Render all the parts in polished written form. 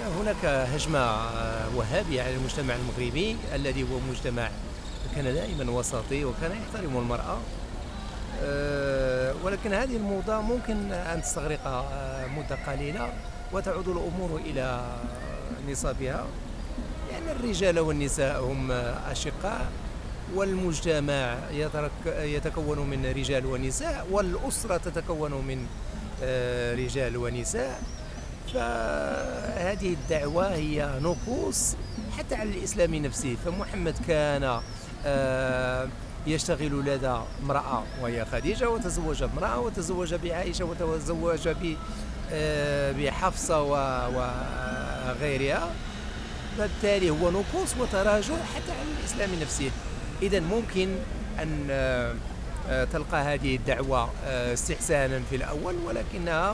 هناك هجمة وهابية على المجتمع المغربي الذي هو مجتمع كان دائما وسطي وكان يحترم المرأة. ولكن هذه الموضة ممكن أن تستغرق مدة قليلة وتعود الأمور إلى نصابها، لأن الرجال والنساء هم أشقاء، والمجتمع يتكون من رجال ونساء، والأسرة تتكون من رجال ونساء. فهذه الدعوة هي نقوص حتى على الإسلام نفسه. فمحمد كان يشتغل لدى امرأة وهي خديجة، وتزوج امرأة وتزوج بعائشة وتزوج بحفصة وغيرها. فبالتالي هو نقوص وتراجع حتى على الإسلام نفسه. إذن ممكن أن تلقى هذه الدعوة استحسانا في الأول، ولكنها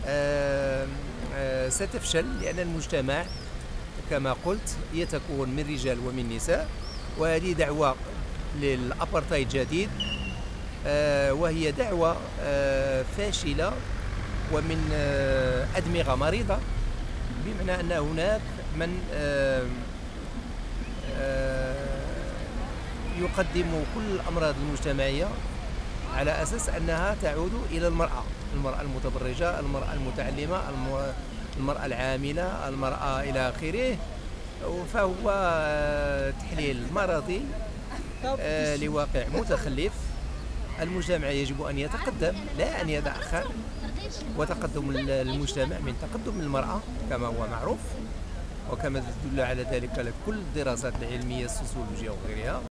ستفشل، لأن المجتمع كما قلت يتكون من رجال ومن نساء. وهذه دعوة للأبارتايد جديد، وهي دعوة فاشلة ومن أدمغة مريضة، بمعنى أن هناك من يقدم كل الأمراض المجتمعية على أساس أنها تعود إلى المرأة المتبرجة، المرأة المتعلمة، المرأة العاملة، المرأة إلى آخره. فهو تحليل مرضي لواقع متخلف. المجتمع يجب أن يتقدم لا أن يتأخر، وتقدم المجتمع من تقدم المرأة كما هو معروف، وكما تدل على ذلك كل الدراسات العلمية السوسيولوجية وغيرها.